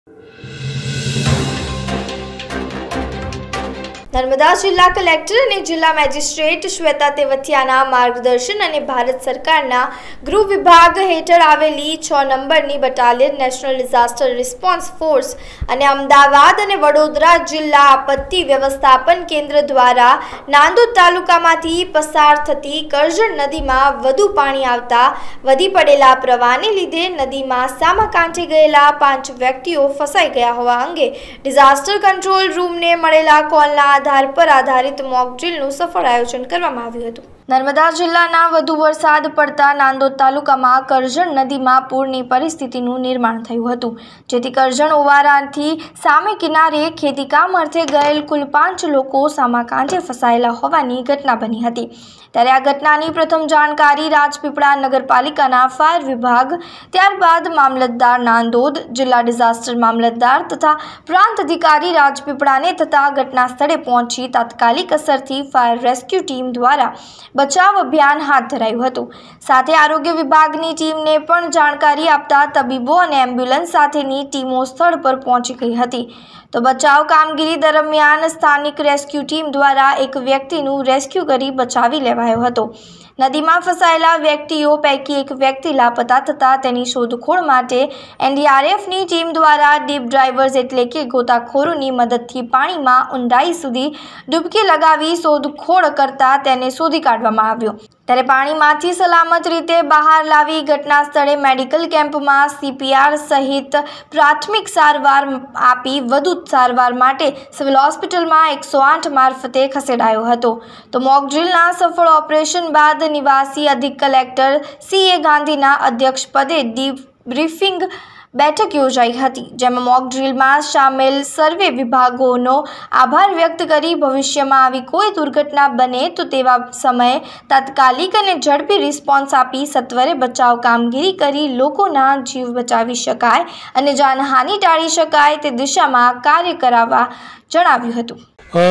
નર્મદા જિલ્લા કલેક્ટર અને જિલ્લા મેજિસ્ટ્રેટ શ્વેતા તેવતિયાના માર્ગદર્શન અને ભારત સરકારના ગૃહ વિભાગ હેઠળ આવેલી 6 નંબરની battalion national disaster response force અને અમદાવાદ અને વડોદરા જિલ્લા આપત્તિ વ્યવસ્થાપન કેન્દ્ર દ્વારા નાંદોદ તાલુકામાંથી પસાર થતી કરજણ નદીમાં વધુ પાણી આવતા વધી પડેલા પ્રવાહને લીધે નદીમાં સામા કાંઠે ગયેલા 5 વ્યક્તિઓ ફસાઈ ગયા હોવા અંગે ડિઝાસ્ટર કંટ્રોલ રૂમને મળેલા કોલના આધાર પર આધારિત મોક ડ્રીલનું સફળ આયોજન કરવામાં આવ્યું હતું। નર્મદા જિલ્લાના વધુ વરસાદ પડતા નાંદોદ તાલુકામાં કરજણ નદીમાં પૂરની પરિસ્થિતિનું નિર્માણ થયું હતું, જેથી કરજણ ઓવારાથી સામે કિનારે ખેતીકામ અર્થે ગયેલ કુલ 5 લોકો સામા કાંઠે ફસાયેલા હોવાની ઘટના બની હતી। ત્યારે આ ઘટનાની પ્રથમ જાણકારી રાજપીપળા નગરપાલિકાના ફાયર વિભાગ, ત્યારબાદ મામલતદાર નાંદોદ, જિલ્લા ડિઝાસ્ટર મામલતદાર તથા પ્રાંત અધિકારી રાજપીપળાને થતા ઘટના સ્થળે પહોંચી તાત્કાલિક અસરથી ફાયર રેસ્ક્યુ ટીમ દ્વારા બચાવ અભિયાન હાથ ધરાયું હતું। સાથે આરોગ્ય વિભાગની ટીમને પણ જાણકારી આપતા તબીબો અને એમ્બ્યુલન્સ સાથેની ટીમો સ્થળ પર પહોંચી ગઈ હતી। તો બચાવ કામગીરી દરમિયાન સ્થાનિક રેસ્ક્યુ ટીમ દ્વારા એક વ્યક્તિનું રેસ્ક્યુ કરી બચાવી લેવાયો હતો। નદીમાં ફસાયેલા વ્યક્તિઓ પૈકી એક વ્યક્તિ લાપતા થતાં તેની શોધખોળ માટે એનડીઆરએફની ટીમ દ્વારા ડીપ ડ્રાઇવર્સ એટલે કે ગોતાખોરોની મદદથી પાણીમાં ઊંડાઈ સુધી ડૂબકી લગાવી શોધખોળ કરતા તેને શોધી કાઢવામાં આવ્યો। ત્યારે પાણીમાંથી સલામત રીતે બહાર લાવી ઘટના સ્થળે મેડિકલ કેમ્પમાં સીપીઆર સહિત પ્રાથમિક સારવાર આપી વધુ સારવાર માટે સિવિલ હોસ્પિટલમાં 108 મારફતે ખસેડાયો હતો। તો મોક ડ્રીલના સફળ ઓપરેશન બાદ નિવાસી અધિક કલેક્ટર સીએ ગાંધીના અધ્યક્ષપદે ડીબ્રીફિંગ બેઠક યોજાઈ હતી, જેમાં મોક ડ્રીલમાં સામેલ સર્વે વિભાગોનો આભાર વ્યક્ત કરી ભવિષ્યમાં આવી કોઈ દુર્ઘટના બને તો તેવા સમયે તાત્કાલિક અને ઝડપી રિસ્પોન્સ આપી સત્વરે બચાવ કામગીરી કરી લોકોના જીવ બચાવી શકાય અને જાનહાનિ ટાળી શકાય તે દિશામાં કાર્ય કરાવવા જણાવ્યું હતું।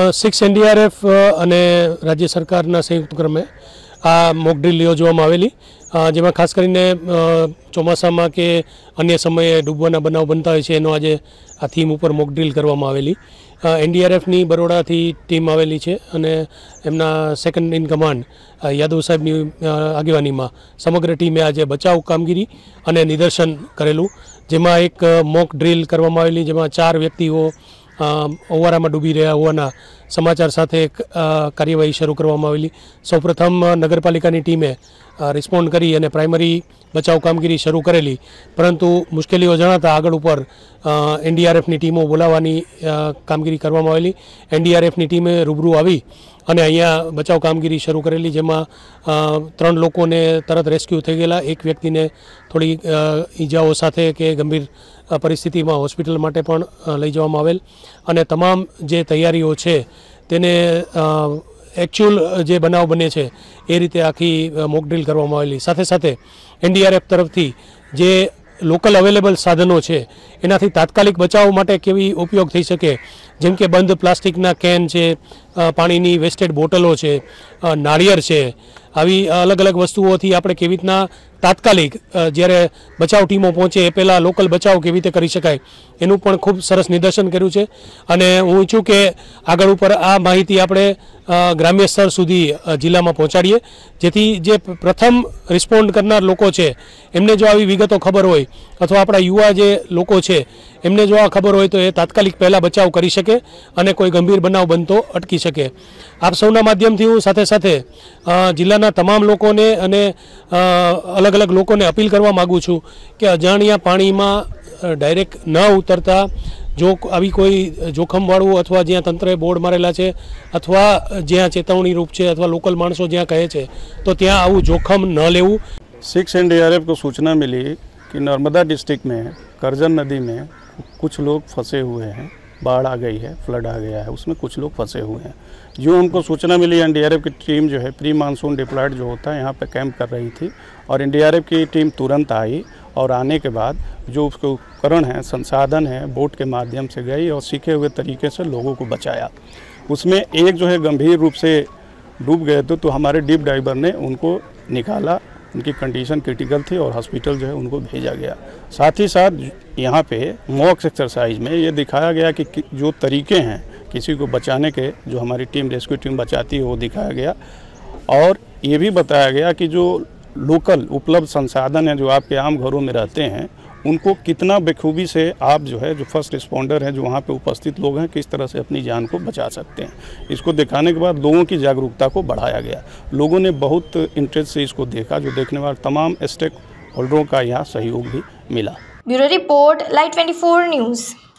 6 એનડીઆરએફ અને રાજ્ય સરકારના સંયુક્ત ક્રમે આ મોક ડ્રીલ યોજવામાં આવેલી, જેમાં ખાસ કરીને ચોમાસામાં કે અન્ય સમયે ડૂબવાના બનાવ બનતા હોય છે એનો આજે આ થીમ ઉપર મોક ડ્રીલ કરવામાં આવેલી। એનડીઆરએફની બરોડાથી ટીમ આવેલી છે અને એમના સેકન્ડ ઇન કમાન્ડ યાદવ સાહેબની આગેવાનીમાં સમગ્ર ટીમે આજે બચાવ કામગીરી અને નિદર્શન કરેલું, જેમાં એક મોક ડ્રીલ કરવામાં આવેલી, જેમાં 4 વ્યક્તિઓ ઓવારામાં ડૂબી રહ્યા હોવાના સમાચાર સાથે કાર્યવાહી શરૂ કરવામાં આવેલી। સૌપ્રથમ નગરપાલિકાની ટીમે રિસ્પોન્ડ કરી અને પ્રાઇમરી બચાવ કામગીરી શરૂ કરેલી, પરંતુ મુશ્કેલીઓ જણાતા આગળ ઉપર એનડીઆરએફની ટીમો બોલાવવાની કામગીરી કરવામાં આવેલી। એનડીઆરએફની ટીમે રૂબરૂ આવી અને અહીંયા બચાવ કામગીરી શરૂ કરેલી, જેમાં 3 લોકોને તરત રેસ્ક્યુ થઈ ગયેલા, એક વ્યક્તિને થોડી ઈજાઓ સાથે કે ગંભીર પરિસ્થિતિમાં હોસ્પિટલ માટે પણ લઈ જવામાં આવેલ અને તમામ જે તૈયારીઓ છે તેને એકચ્યુઅલ જે બનાવ બને છે એ રીતે આખી મોક ડ્રીલ કરવામાં આવેલી। સાથે સાથે એનડીઆરએફ તરફથી જે લોકલ અવેલેબલ સાધનો છે એનાથી તાત્કાલિક બચાવ માટે કેવી ઉપયોગ થઈ શકે, જેમ કે બંધ પ્લાસ્ટિકના કેન છે, પાણીની વેસ્ટેડ બોટલો છે, નાળિયેર છે, આવી અલગ અલગ વસ્તુઓથી આપણે કેવી રીતના તાત્કાલિક જ્યારે બચાવ ટીમો પહોંચે એ પહેલાં લોકલ બચાવ કેવી રીતે કરી શકાય એનું પણ ખૂબ સરસ નિદર્શન કર્યું છે। અને હું ઈચ્છું કે આગળ ઉપર આ માહિતી આપણે ગ્રામ્ય સ્તર સુધી જિલ્લામાં પહોંચાડીએ, જેથી જે પ્રથમ રિસ્પોન્ડ કરનાર લોકો છે એમને જો આવી વિગતો ખબર હોય અથવા આપણા યુવા જે લોકો છે એમને જો આ ખબર હોય તો એ તાત્કાલિક પહેલાં બચાવ કરી શકે અને કોઈ ગંભીર બનાવ બનતો અટકી શકે। આપ સૌના માધ્યમથી હું સાથે સાથે જિલ્લાના તમામ લોકોને અને અલગ અલગ લોકોને અપીલ કરવા માગું છું કે અજાણ્યા પાણીમાં ડાયરેક્ટ ન ઉતરતા, જો આવી કોઈ જોખમવાળું અથવા જ્યાં તંત્રએ બોર્ડ મારેલા છે અથવા જ્યાં ચેતવણી રૂપ છે અથવા લોકલ માણસો જ્યાં કહે છે તો ત્યાં આવું જોખમ ન લેવું। 6 एनडीआरएफ को सूचना मिली कि नर्मदा डिस्ट्रिक्ट में करजन नदी में कुछ लोग फंसे हुए हैं, बाढ़ आ गई है, फ्लड आ गया है, उसमें कुछ लोग फंसे हुए हैं। जो हमको सूचना मिली, एनडीआरएफ की टीम जो है प्री मानसून डिप्लॉयड जो होता है यहाँ पे कैंप कर रही थी और एनडीआरएफ की टीम तुरंत आई और आने के बाद जो उसके उपकरण हैं, संसाधन है, बोट के माध्यम से गई और सीखे हुए तरीके से लोगों को बचाया। उसमें एक जो है गंभीर रूप से डूब गए थे, तो हमारे डीप डाइवर ने उनको निकाला उनकी कंडीशन क्रिटिकल थी और हॉस्पिटल जो है उनको भेजा गया। साथ ही साथ यहाँ पे मॉक एक्सरसाइज में ये दिखाया गया कि जो तरीके हैं किसी को बचाने के, जो हमारी टीम रेस्क्यू टीम बचाती है, वो दिखाया गया। और ये भी बताया गया कि जो लोकल उपलब्ध संसाधन हैं जो आपके आम घरों में रहते हैं, उनको कितना बखूबी से आप जो है, जो फर्स्ट रिस्पॉन्डर हैं, जो वहाँ पे उपस्थित लोग हैं, किस तरह से अपनी जान को बचा सकते हैं। इसको दिखाने के बाद लोगों की जागरूकता को बढ़ाया गया। लोगों ने बहुत इंटरेस्ट से इसको देखा, जो देखने वाले तमाम स्टेक होल्डरों का यहाँ सहयोग भी मिला। Bureau report, live 24 news.